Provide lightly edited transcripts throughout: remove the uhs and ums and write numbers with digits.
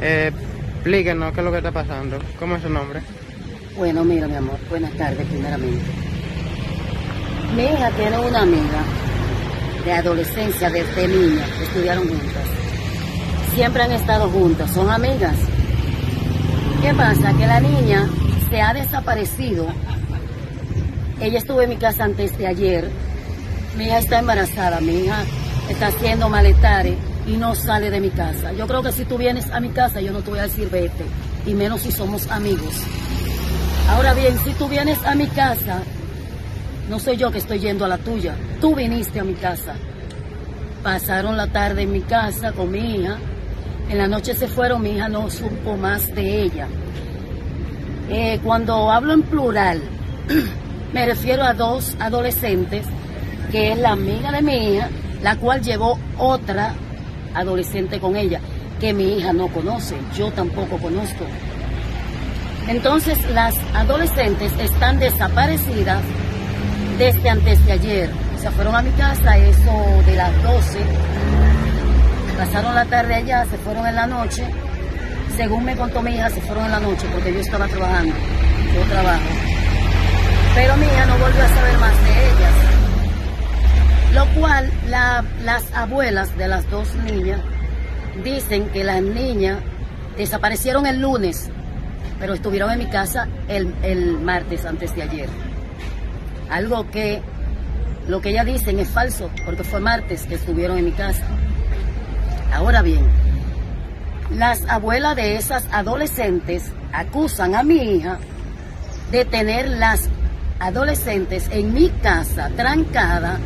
Explíquenos qué es lo que está pasando. ¿Cómo es su nombre? Bueno, mira, mi amor, buenas tardes, primeramente. Mi hija tiene una amiga de adolescencia, desde niña, que estudiaron juntas. Siempre han estado juntas, son amigas. ¿Qué pasa? Que la niña se ha desaparecido. Ella estuvo en mi casa antes de ayer. Mi hija está embarazada, mi hija está haciendo maletares y no sale de mi casa. Yo creo que si tú vienes a mi casa, yo no te voy a decir vete, y menos si somos amigos. Ahora bien, si tú vienes a mi casa, no soy yo que estoy yendo a la tuya. Tú viniste a mi casa. Pasaron la tarde en mi casa con mi hija. En la noche se fueron, mi hija no supo más de ella. Cuando hablo en plural, me refiero a dos adolescentes, que es la amiga de mi hija, la cual llevó otra adolescente con ella, que mi hija no conoce, yo tampoco conozco. Entonces las adolescentes están desaparecidas desde antes de ayer. Se fueron a mi casa eso de las 12, pasaron la tarde allá, se fueron en la noche. Según me contó mi hija, se fueron en la noche porque yo estaba trabajando, yo trabajo. Pero mi hija no volvió a saber más de ellas. Lo cual las abuelas de las dos niñas dicen que las niñas desaparecieron el lunes, pero estuvieron en mi casa el martes antes de ayer. Algo que lo que ellas dicen es falso, porque fue martes que estuvieron en mi casa. Ahora bien, las abuelas de esas adolescentes acusan a mi hija de tener las adolescentes en mi casa trancada.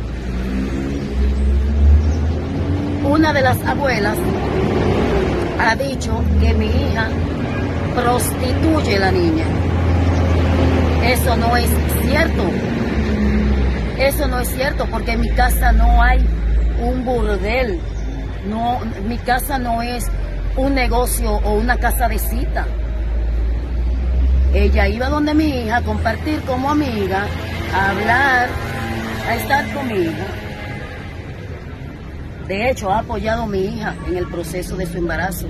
Una de las abuelas ha dicho que mi hija prostituye a la niña. Eso no es cierto. Eso no es cierto, porque en mi casa no hay un burdel. No, mi casa no es un negocio o una casa de cita. Ella iba donde mi hija a compartir como amiga, a hablar, a estar con mi hija. De hecho, ha apoyado a mi hija en el proceso de su embarazo.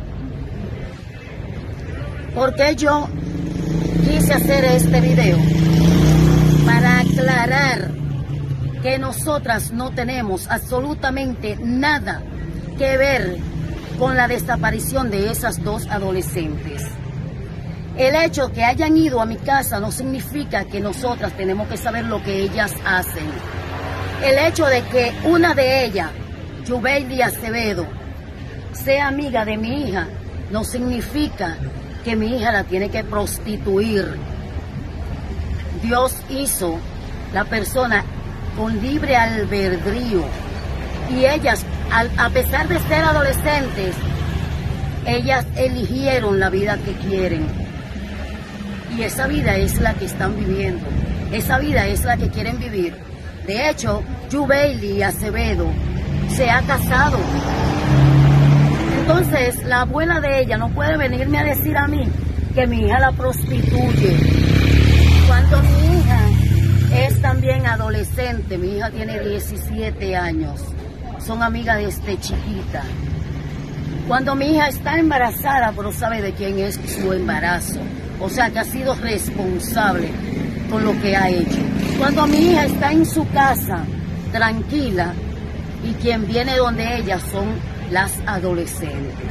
¿Por qué yo quise hacer este video? Para aclarar que nosotras no tenemos absolutamente nada que ver con la desaparición de esas dos adolescentes. El hecho que hayan ido a mi casa no significa que nosotras tenemos que saber lo que ellas hacen. El hecho de que una de ellas, Yubeili Acevedo, sea amiga de mi hija, no significa que mi hija la tiene que prostituir. Dios hizo la persona con libre albedrío y ellas, a pesar de ser adolescentes, ellas eligieron la vida que quieren. Y esa vida es la que están viviendo. Esa vida es la que quieren vivir. De hecho, Yubeili Acevedo se ha casado. Entonces, la abuela de ella no puede venirme a decir a mí que mi hija la prostituye. Cuando mi hija es también adolescente, mi hija tiene 17 años. Son amigas desde chiquita. Cuando mi hija está embarazada, pero sabe de quién es su embarazo. O sea, que ha sido responsable con lo que ha hecho. Cuando mi hija está en su casa, tranquila, y quien viene donde ella son las adolescentes.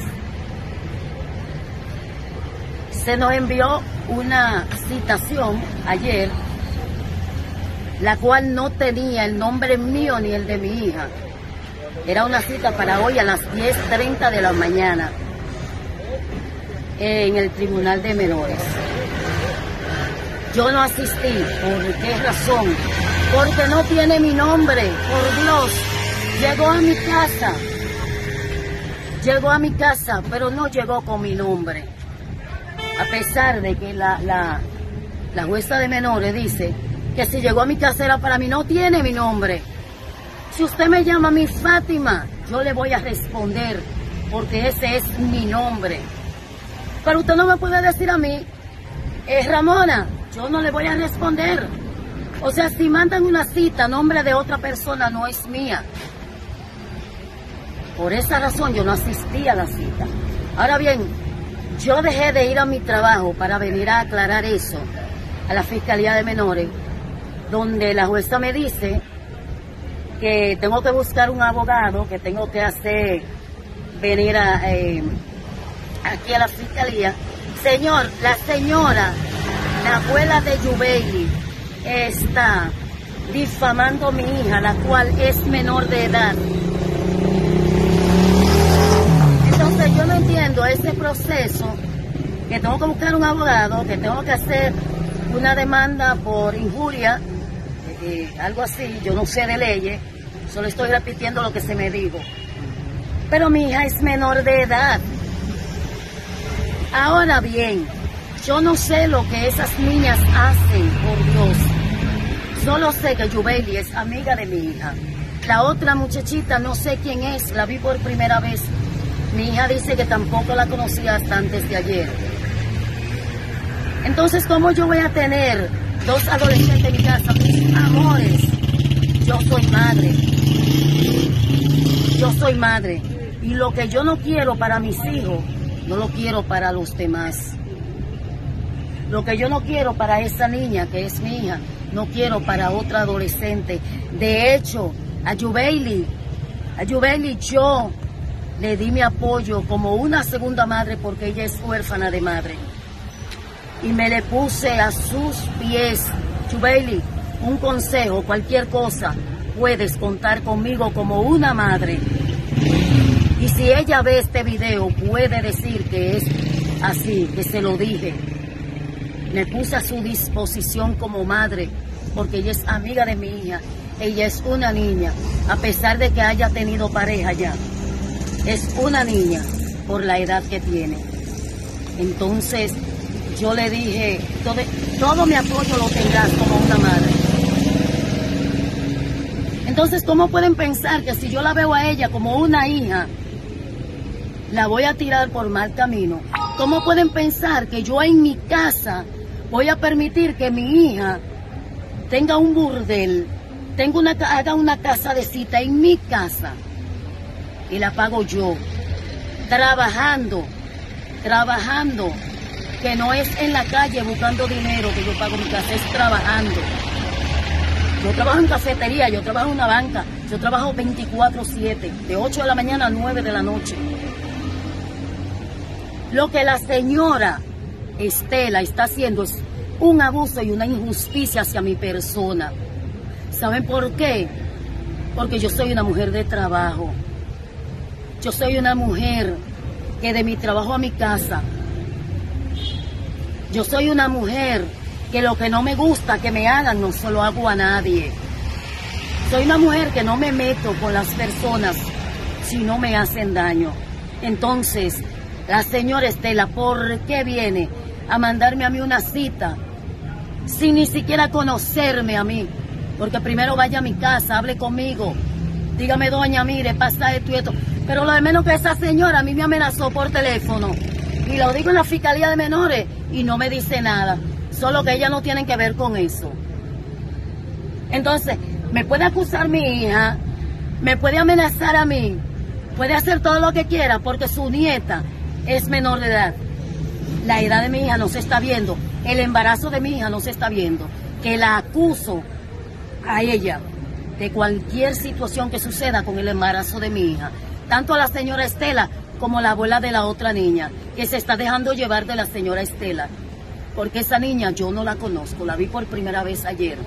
Se nos envió una citación ayer, la cual no tenía el nombre mío ni el de mi hija. Era una cita para hoy a las 10:30 de la mañana en el Tribunal de Menores. Yo no asistí. ¿Por qué razón? Porque no tiene mi nombre, por Dios. Llegó a mi casa, pero no llegó con mi nombre. A pesar de que la jueza de menores dice que si llegó a mi casa era para mí, no tiene mi nombre. Si usted me llama a mí Fátima, yo le voy a responder, porque ese es mi nombre. Pero usted no me puede decir a mí, Ramona, yo no le voy a responder. O sea, si mandan una cita a nombre de otra persona, no es mía. Por esa razón yo no asistí a la cita. Ahora bien, Yo dejé de ir a mi trabajo para venir a aclarar eso a la Fiscalía de Menores, donde la jueza me dice que tengo que buscar un abogado, que tengo que hacer venir aquí a la Fiscalía. Señor, la señora, la abuela de Yubeili, está difamando a mi hija, la cual es menor de edad. Entonces yo no entiendo ese proceso, que tengo que buscar un abogado, que tengo que hacer una demanda por injuria, algo así. Yo no sé de leyes, solo estoy repitiendo lo que se me dijo. Pero mi hija es menor de edad. Ahora bien, yo no sé lo que esas niñas hacen, por Dios. Solo sé que Yubeili es amiga de mi hija. La otra muchachita no sé quién es, la vi por primera vez. Mi hija dice que tampoco la conocía hasta antes de ayer. Entonces, ¿cómo yo voy a tener dos adolescentes en mi casa? Mis amores, yo soy madre. Yo soy madre. Y lo que yo no quiero para mis hijos, no lo quiero para los demás. Lo que yo no quiero para esa niña, que es mi hija, no quiero para otra adolescente. De hecho, a Yubeili yo le di mi apoyo como una segunda madre porque ella es huérfana de madre. Y me le puse a sus pies. Yubeili, un consejo, cualquier cosa, puedes contar conmigo como una madre. Y si ella ve este video, puede decir que es así, que se lo dije. Me puse a su disposición como madre, porque ella es amiga de mi hija. Ella es una niña, a pesar de que haya tenido pareja ya. Es una niña por la edad que tiene. Entonces, yo le dije, todo mi apoyo lo tendrás como una madre. Entonces, ¿cómo pueden pensar que si yo la veo a ella como una hija, la voy a tirar por mal camino? ¿Cómo pueden pensar que yo en mi casa voy a permitir que mi hija tenga un burdel, haga una casa de cita en mi casa y la pago yo, trabajando, que no es en la calle buscando dinero que yo pago mi casa, es trabajando. Yo trabajo en cafetería, yo trabajo en una banca, yo trabajo 24/7, de 8 de la mañana a 9 de la noche. Lo que la señora Estela está haciendo es un abuso y una injusticia hacia mi persona. ¿Saben por qué? Porque yo soy una mujer de trabajo. Yo soy una mujer que de mi trabajo a mi casa. Yo soy una mujer que lo que no me gusta que me hagan no se lo hago a nadie. Soy una mujer que no me meto con las personas si no me hacen daño. Entonces, la señora Estela, ¿por qué viene a mandarme a mí una cita sin ni siquiera conocerme a mí? Porque primero vaya a mi casa, hable conmigo, dígame, doña, mire, pasa esto y esto. Pero lo de menos que esa señora a mí me amenazó por teléfono. Y lo digo en la Fiscalía de Menores y no me dice nada. Solo que ella no tiene que ver con eso. Entonces, me puede acusar mi hija, me puede amenazar a mí, puede hacer todo lo que quiera porque su nieta es menor de edad. La edad de mi hija no se está viendo, el embarazo de mi hija no se está viendo. Que la acuso a ella de cualquier situación que suceda con el embarazo de mi hija. Tanto a la señora Estela como a la abuela de la otra niña, que se está dejando llevar de la señora Estela. Porque esa niña yo no la conozco, la vi por primera vez ayer.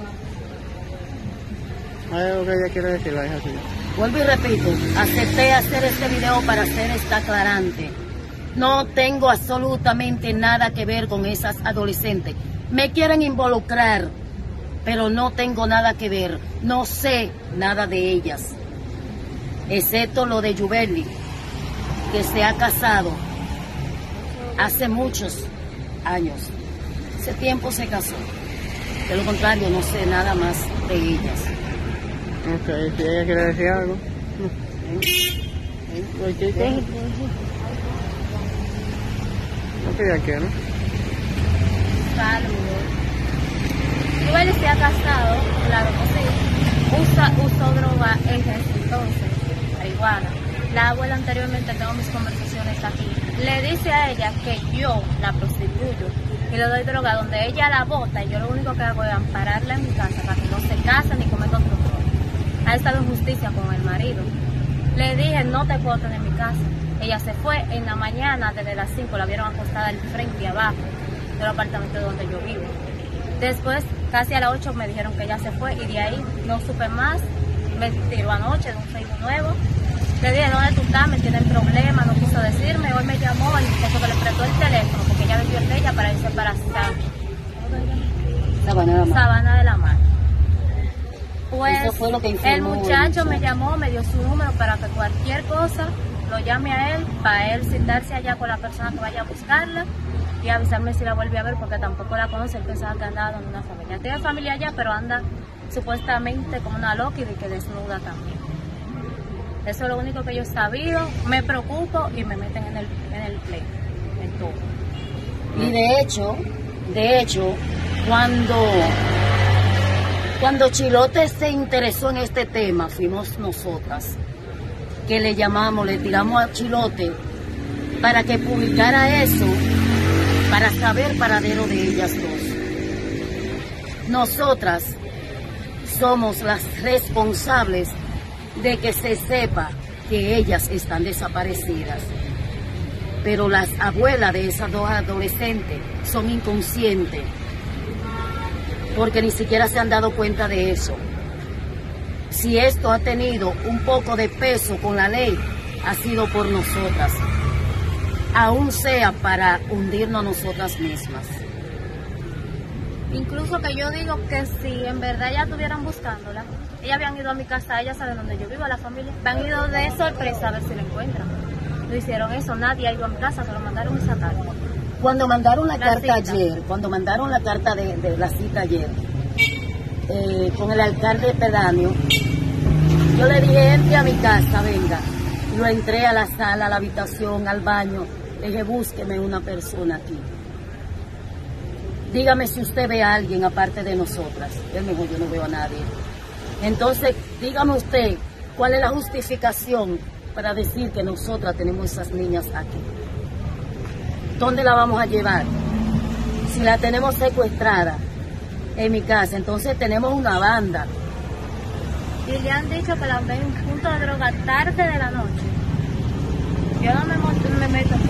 ¿Hay algo que ella quiere decir, la hija suya? Vuelvo y repito, acepté hacer este video para hacer esta aclarante. No tengo absolutamente nada que ver con esas adolescentes. Me quieren involucrar, pero no tengo nada que ver. No sé nada de ellas, excepto lo de Yubeili, que se ha casado hace muchos años. Hace tiempo se casó. De lo contrario, no sé nada más de ellas. Ok, si ella quiere decir algo. Cualquier cosa. No que ella quiere. Saludos. Yubeili se ha casado, claro que sí. Usó droga en ese entonces, marihuana. La abuela anteriormente tengo mis conversaciones aquí. le dice a ella que yo la prostituyo y le doy droga donde ella la bota, y yo lo único que hago es ampararla en mi casa para que no se case ni cometa otro error. Ha estado en justicia con el marido. Le dije, no te puedo tener en mi casa. Ella se fue en la mañana, desde las 5, la vieron acostada al frente y abajo del apartamento donde yo vivo. Después, casi a las 8 me dijeron que ella se fue y de ahí no supe más. Me tiró anoche de un Facebook nuevo. Le dije, ¿dónde tú estás? Me tienen problemas, no quiso decirme. Hoy me llamó el muchacho que le prestó el teléfono porque ella vendió el de ella para irse para Sabana de la Mar. Pues eso fue lo que informó el muchacho me llamó, me dio su número para que cualquier cosa lo llame a él, para él sentarse allá con la persona que vaya a buscarla y avisarme si la vuelve a ver, porque tampoco la conoce. Él pensaba que andaba en una familia. Tiene familia allá, pero anda supuestamente como una loca y de que desnuda también. Eso es lo único que yo he sabido. Me preocupo y me meten en el play, en todo. Y de hecho, cuando Chilote se interesó en este tema, fuimos nosotras que le llamamos, le tiramos a Chilote para que publicara eso, para saber paradero de ellas dos. Nosotras somos las responsables de que se sepa que ellas están desaparecidas. Pero las abuelas de esas dos adolescentes son inconscientes, porque ni siquiera se han dado cuenta de eso. Si esto ha tenido un poco de peso con la ley, ha sido por nosotras, aún sea para hundirnos a nosotras mismas. Incluso que yo digo que si en verdad ya estuvieran buscándola, ellas habían ido a mi casa, ellas saben dónde yo vivo, la familia, han ido de sorpresa a ver si la encuentran. No hicieron eso, nadie ha ido a mi casa, se lo mandaron y sacaron. Cuando mandaron la carta cita. ayer, cuando mandaron la carta de la cita ayer, con el alcalde pedáneo, yo le dije, entre a mi casa, venga. Yo entré a la sala, a la habitación, al baño, le dije, búsqueme una persona aquí. Dígame si usted ve a alguien aparte de nosotras. Él me dijo, yo no veo a nadie. Entonces, dígame usted, ¿cuál es la justificación para decir que nosotras tenemos esas niñas aquí? ¿Dónde la vamos a llevar? Si la tenemos secuestrada en mi casa, entonces tenemos una banda. Y le han dicho que la ven en un punto de droga tarde de la noche. Yo no me meto